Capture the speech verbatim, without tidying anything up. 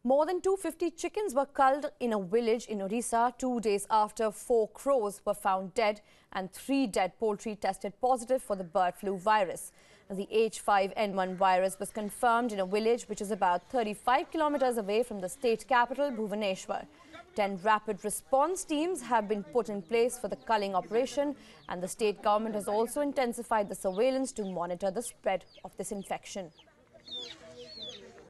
More than two hundred fifty chickens were culled in a village in Odisha two days after four crows were found dead and three dead poultry tested positive for the bird flu virus. The H five N one virus was confirmed in a village which is about thirty-five kilometers away from the state capital, Bhubaneswar. Ten rapid response teams have been put in place for the culling operation, and the state government has also intensified the surveillance to monitor the spread of this infection.